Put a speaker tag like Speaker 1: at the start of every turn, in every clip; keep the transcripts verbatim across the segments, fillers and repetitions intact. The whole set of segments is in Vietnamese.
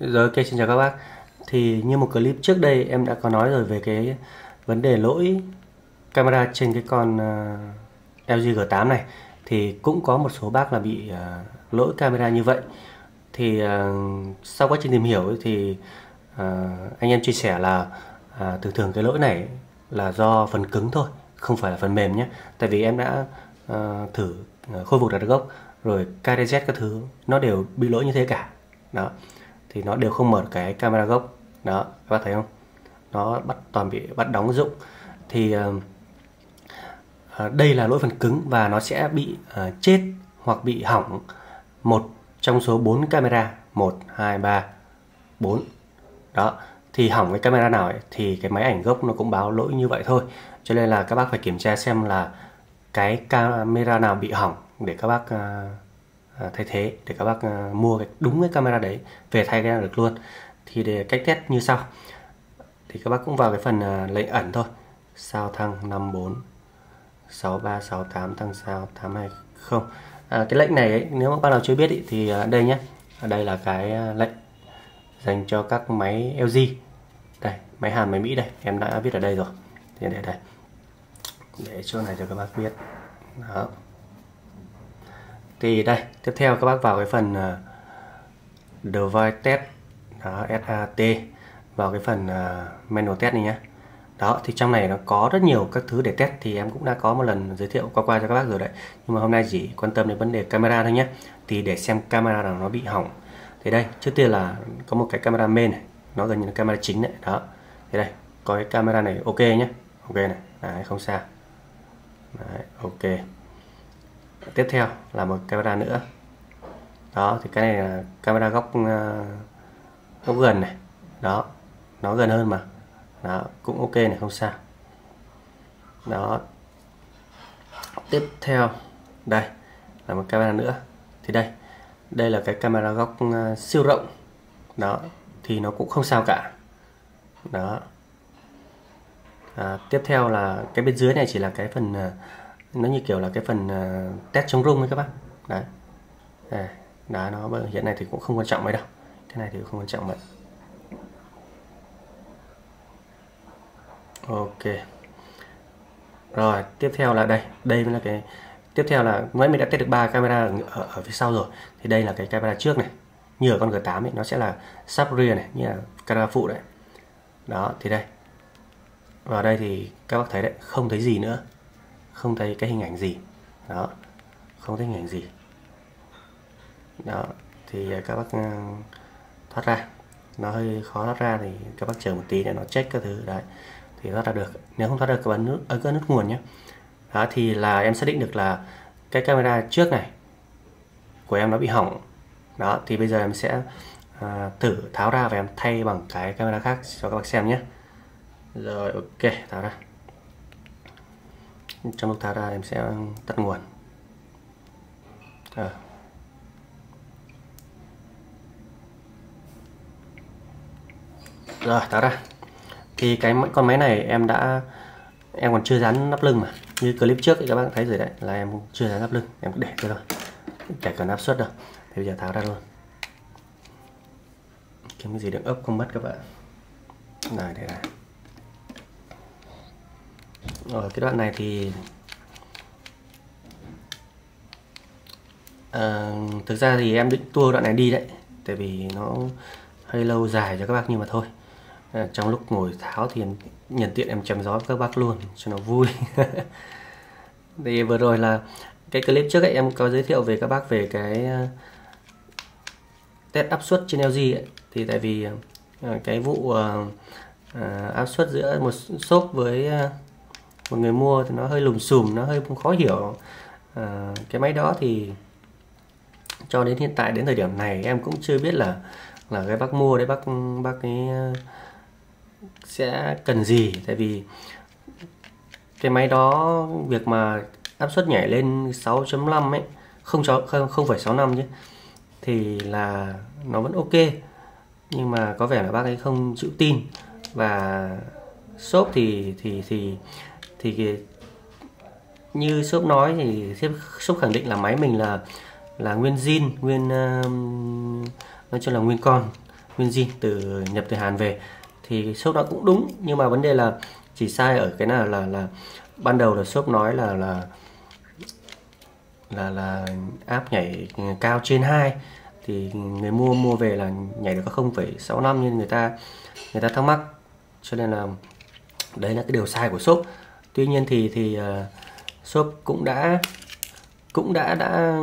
Speaker 1: Rồi, ok, xin chào các bác. Thì như một clip trước đây em đã có nói rồi về cái vấn đề lỗi camera trên cái con uh, L G G tám này. Thì cũng có một số bác là bị uh, lỗi camera như vậy. Thì uh, sau quá trình tìm hiểu ấy, thì uh, anh em chia sẻ là uh, thường thường cái lỗi này là do phần cứng thôi, không phải là phần mềm nhé. Tại vì em đã uh, thử uh, khôi phục đặt gốc rồi K D Z các thứ nó đều bị lỗi như thế cả. Đó, thì nó đều không mở cái camera gốc. Đó, các bác thấy không, nó bắt toàn bị bắt đóng dụng. Thì uh, uh, đây là lỗi phần cứng và nó sẽ bị uh, chết hoặc bị hỏng một trong số bốn camera, một hai ba bốn. Đó, thì hỏng cái camera nào ấy, thì cái máy ảnh gốc nó cũng báo lỗi như vậy thôi. Cho nên là các bác phải kiểm tra xem là cái camera nào bị hỏng để các bác uh, thay thế, để các bác uh, mua cái đúng cái camera đấy về thay cái được luôn. Thì để cách test như sau. Thì các bác cũng vào cái phần uh, lệnh ẩn thôi. Sao thăng năm bốn sáu ba sáu tám thăng sao tám hai không. À, cái lệnh này ấy, nếu mà bác nào chưa biết ý, thì uh, đây nhé. Ở đây là cái uh, lệnh dành cho các máy L G. Đây, máy Hàn, máy Mỹ đây, em đã viết ở đây rồi. Thì để đây. Để chỗ này cho các bác biết. Đó. Thì đây, tiếp theo các bác vào cái phần uh, Device Test. Đó, S A T, vào cái phần uh, Manual Test này nhé. Đó, thì trong này nó có rất nhiều các thứ để test, thì em cũng đã có một lần giới thiệu qua qua cho các bác rồi đấy. Nhưng mà hôm nay chỉ quan tâm đến vấn đề camera thôi nhé. Thì để xem camera nào nó bị hỏng. Thì đây, trước tiên là có một cái camera main này, nó gần như là camera chính đấy. Đó, thì đây, có cái camera này ok nhé. Ok này, đấy, không sao. Đấy, ok. Tiếp theo là một camera nữa. Đó, thì cái này là camera góc uh, góc gần này. Đó, nó gần hơn mà. Đó, cũng ok này, không sao. Đó. Tiếp theo đây là một camera nữa. Thì đây, đây là cái camera góc uh, siêu rộng. Đó, thì nó cũng không sao cả. Đó. À, tiếp theo là cái bên dưới này chỉ là cái phần uh, nó như kiểu là cái phần uh, test chống rung ấy các bác. Đấy. À, đó, nó hiện nay thì cũng không quan trọng mấy đâu. Cái này thì không quan trọng mấy. Ok. Rồi, tiếp theo là đây, đây mới là cái tiếp theo là mới mình đã test được ba camera ở, ở, ở phía sau rồi. Thì đây là cái camera trước này. Như ở con G tám ấy, nó sẽ là sub rear này, như là camera phụ đấy. Đó, thì đây. Vào đây thì các bác thấy đấy, không thấy gì nữa. Không thấy cái hình ảnh gì. Đó. Không thấy hình ảnh gì. Đó, thì các bác thoát ra. Nó hơi khó thoát ra thì các bác chờ một tí để nó check các thứ đấy. Thì thoát ra được. Nếu không thoát được các bạn nước ấn cái nút nguồn nhé. Đó, thì là em xác định được là cái camera trước này của em nó bị hỏng. Đó, thì bây giờ em sẽ à, thử tháo ra và em thay bằng cái camera khác cho các bác xem nhé. Rồi, ok, tháo ra. Trong lúc tháo ra em sẽ tắt nguồn. À. Rồi, tháo ra. Thì cái con máy này em đã em còn chưa dán nắp lưng mà, như clip trước thì các bạn thấy rồi đấy, là em chưa dán nắp lưng, em cứ để thôi thôi, chả cần áp suất đâu. Thì bây giờ tháo ra luôn. Kiếm cái gì đựng ốc không mất các bạn. Này, để này. Rồi, cái đoạn này thì à, thực ra thì em định tua đoạn này đi đấy, tại vì nó hơi lâu dài cho các bác, nhưng mà thôi. À, trong lúc ngồi tháo thì nhân tiện em chém gió các bác luôn cho nó vui. Thì vừa rồi là cái clip trước ấy, em có giới thiệu về các bác về cái test áp suất trên L G ấy. Thì tại vì uh, cái vụ uh, uh, áp suất giữa một shop với uh, một người mua thì nó hơi lùm xùm, nó hơi khó hiểu. Uh, cái máy đó thì cho đến hiện tại, đến thời điểm này em cũng chưa biết là là cái bác mua đấy, bác bác ấy uh, sẽ cần gì. Tại vì cái máy đó việc mà áp suất nhảy lên sáu chấm năm ấy, không không phẩy sáu năm chứ, thì là nó vẫn ok. Nhưng mà có vẻ là bác ấy không chịu tin. Và shop thì thì thì thì như shop nói thì shop khẳng định là máy mình là là nguyên zin, nguyên uh, nói chung là nguyên con. nguyên zin từ nhập từ Hàn về, thì shop nó cũng đúng, nhưng mà vấn đề là chỉ sai ở cái nào là là ban đầu là shop nói là là là là áp nhảy cao trên hai, thì người mua mua về là nhảy được có không phẩy sáu năm, nhưng người ta người ta thắc mắc, cho nên là đấy là cái điều sai của shop. Tuy nhiên thì thì uh, shop cũng đã cũng đã đã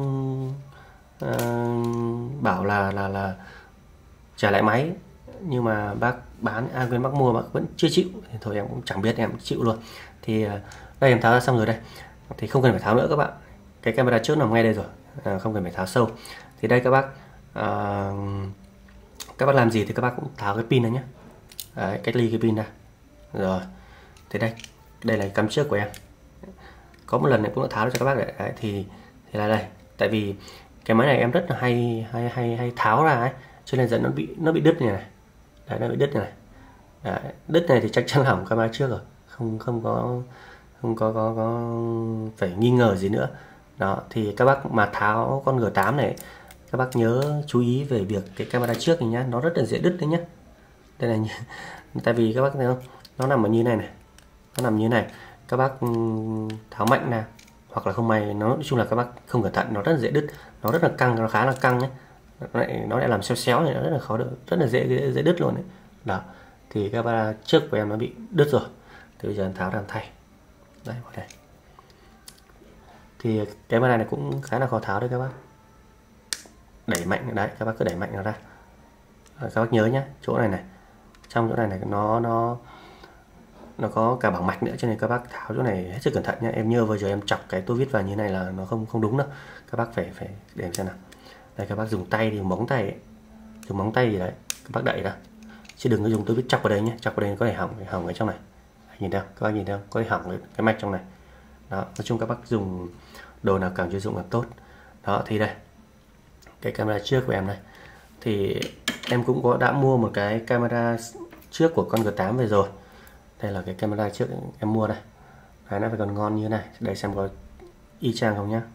Speaker 1: uh, bảo là là là trả lại máy, nhưng mà bác bán à, quên bác mua bác vẫn chưa chịu, thì thôi em cũng chẳng biết, em chịu luôn. Thì uh, đây em tháo ra xong rồi đây, thì không cần phải tháo nữa các bạn, cái camera trước nằm ngay đây rồi, à, không cần phải tháo sâu. Thì đây các bác à, các bác làm gì thì các bác cũng tháo cái pin này nhé. Đấy, cách ly cái pin ra rồi. Thì đây đây là cái cắm trước của em, có một lần này cũng đã tháo cho các bác đấy. Đấy thì thì là đây, tại vì cái máy này em rất là hay hay hay hay tháo ra ấy, cho nên dẫn nó bị nó bị đứt như này. Đấy, nó bị đứt như này. Đấy, đứt này thì chắc chắn là hỏng camera trước rồi, không không có không có có có phải nghi ngờ gì nữa. Đó, thì các bác mà tháo con G tám này, các bác nhớ chú ý về việc cái camera trước này nhá, nó rất là dễ đứt đấy nhá. Đây là tại vì các bác thấy không, nó nằm ở như này này, nó nằm như này, các bác tháo mạnh nè, hoặc là không may nó, nói chung là các bác không cẩn thận nó rất là dễ đứt, nó rất là căng, nó khá là căng ấy, nó lại, nó lại làm xéo xéo này, nó rất là khó được, rất là dễ dễ, dễ đứt luôn đấy. Đó, thì camera trước của em nó bị đứt rồi, thì bây giờ em tháo ra thay. Đây, vào đây. Thì cái camera này cũng khá là khó tháo đấy các bác. Đẩy mạnh đấy, các bác cứ đẩy mạnh nó ra. Rồi, các bác nhớ nhé, chỗ này này, trong chỗ này này nó nó nó có cả bảng mạch nữa, cho nên các bác tháo chỗ này hết sức cẩn thận nhé. Em nhớ vừa giờ em chọc cái tô vít vào như này là nó không không đúng đâu. Các bác phải phải để em xem nào. Đây, các bác dùng tay thì móng tay ấy. Dùng móng tay gì đấy, các bác đẩy ra. Chứ đừng có dùng tô vít chọc vào đây nhé, chọc vào đây có thể hỏng hỏng ở trong này. Nhìn thấy không? Các bác nhìn thấy không? Có thể hỏng cái mạch trong này. Đó, nói chung các bác dùng đồ nào càng chuyên dụng càng tốt. Đó, thì đây cái camera trước của em đây, thì em cũng có đã mua một cái camera trước của con G tám về rồi. Đây là cái camera trước em mua đây. Đấy, nó phải còn ngon như thế này. Đây xem có y chang không nhá.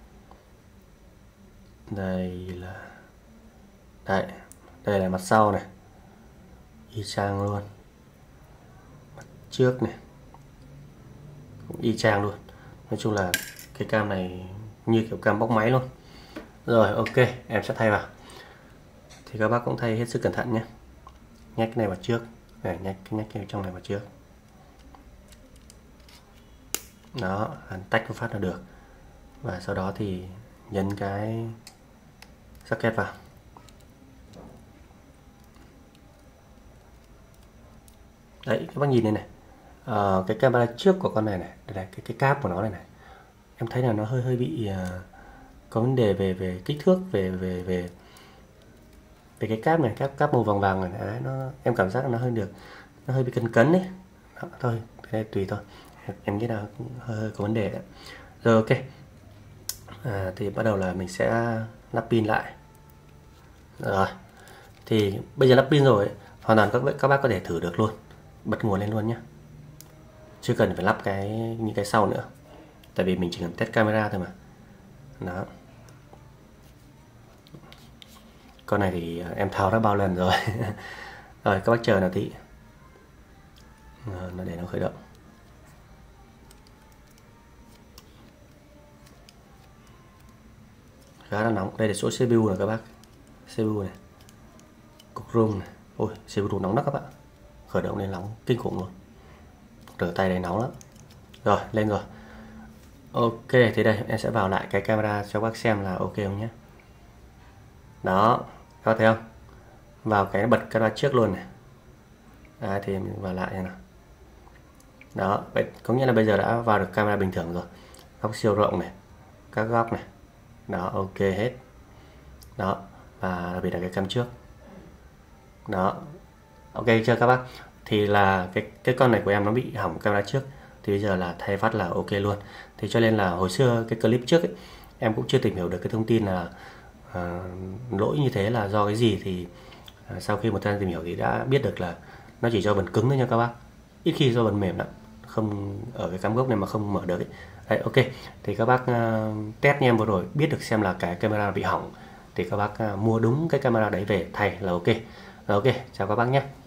Speaker 1: Đây là đây, đây là mặt sau này, y chang luôn. Mặt trước này cũng y chang luôn. Nói chung là cái cam này như kiểu cam bóc máy luôn. Rồi, ok, em sẽ thay vào. Thì các bác cũng thay hết sức cẩn thận nhé. Nhách cái này vào trước, này, nhách cái nhách cái trong này vào trước. Đó, tách một phát là được. Và sau đó thì nhấn cái socket vào. Đấy, các bác nhìn đây này. À, cái camera trước của con này này, đây này, cái cái cáp của nó này này. Em thấy là nó hơi hơi bị uh, có vấn đề về về kích thước, về về về về cái cáp này, cáp cáp màu vàng vàng này. Đấy, nó em cảm giác nó hơi được, nó hơi bị cấn cấn đấy. Đó, thôi, cái tùy thôi. Em nghĩ là hơi, hơi có vấn đề đấy. Rồi, ok. À, thì bắt đầu là mình sẽ lắp pin lại. Rồi, thì bây giờ lắp pin rồi, hoàn toàn các các bác có thể thử được luôn, bật nguồn lên luôn nhé, chưa cần phải lắp cái những cái sau nữa, tại vì mình chỉ cần test camera thôi mà. Đó, con này thì em tháo ra bao lần rồi. Rồi, các bác chờ nào tí, nó để nó khởi động. Khá là nóng. Đây là số xê pê u này các bác, xê pê u này, cục rung này. Ôi, xê pê u nóng lắm các bạn, khởi động lên nóng kinh khủng luôn, rửa tay này nóng lắm. Rồi, lên rồi. Ok, thì đây em sẽ vào lại cái camera cho các bác xem là ok không nhé. Đó, các bác thấy không, vào cái bật camera trước luôn này. Đấy, thì mình vào lại nào. Đó, vậy có nghĩa là bây giờ đã vào được camera bình thường rồi, góc siêu rộng này, các góc này. Đó, ok hết. Đó, và đặc biệt là cái cam trước. Đó, ok chưa các bác? Thì là cái cái con này của em nó bị hỏng camera trước, thì bây giờ là thay phát là ok luôn. Thì cho nên là hồi xưa cái clip trước ấy, em cũng chưa tìm hiểu được cái thông tin là uh, lỗi như thế là do cái gì. Thì uh, sau khi một thời gian tìm hiểu thì đã biết được là nó chỉ do phần cứng thôi nha các bác, ít khi do phần mềm lắm, không ở cái cắm gốc này mà không mở được ấy. Đấy, ok, thì các bác uh, test như em vừa rồi biết được xem là cái camera bị hỏng thì các bác mua đúng cái camera đấy về thay là ok. Rồi, ok, chào các bác nhé.